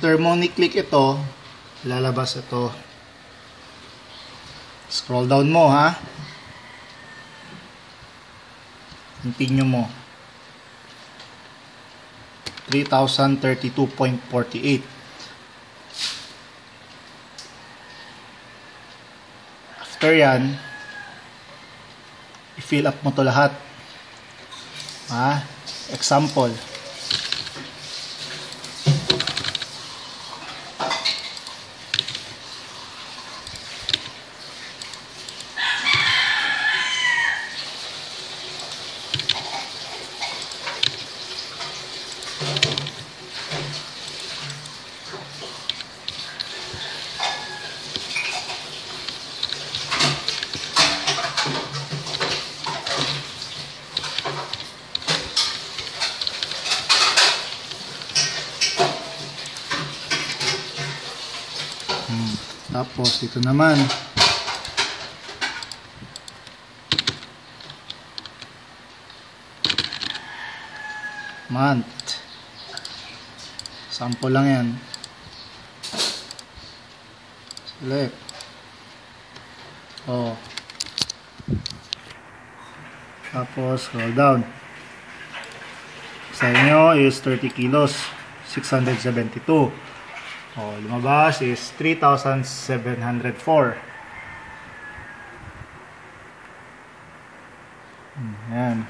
After mo ni-click ito, lalabas ito. Scroll down mo, ha. Continue mo. 3,032.48. After yan, i-fill up mo to lahat. Ha? Example. Tapos ito naman month, sample lang yan. Select. Tapos scroll down. Sa inyo is 30 kilos 672. Lumabas is 3,704. Ayan.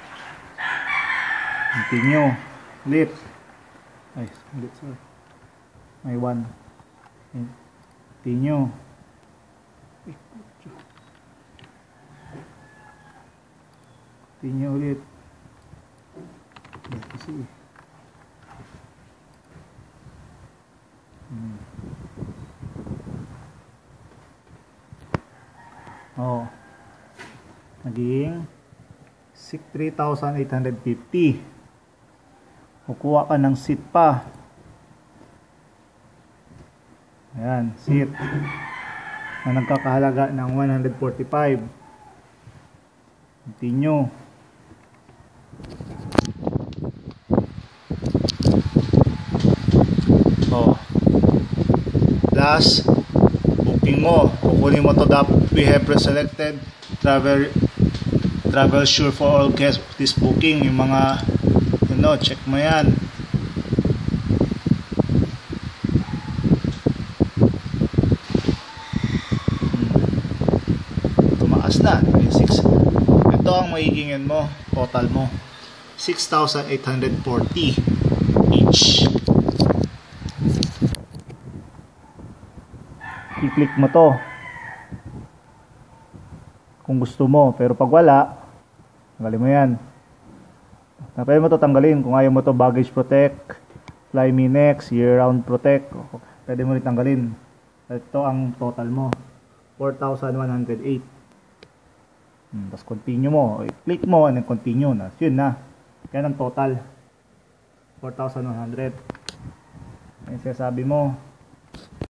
Continue. Ulit. Ay, ulit, sorry. May 1. Continue. Continue ulit. Kasi naging 3,850. Kukuha ka ng seat pa. Ayan, seat na nagkakahalaga ng 145. Continue. Plus booking mo, kukunin mo to. We have preselected travel sure for all guests this booking. Yung mga check mo yan. Tumaas na 26. Ito ang magiging mo, total mo 6,840 each. I-click mo to kung gusto mo, pero pag wala, tanggalin mo yan. Pwede mo to tanggalin kung ayaw mo to. Baggage protect, fly me next, year round protect, pwede mo rin tanggalin. Ito ang total mo, 4,108. Tapos continue mo, i-click mo and continue na, yun na. Yan ang total, 4,100. Yung sinasabi mo.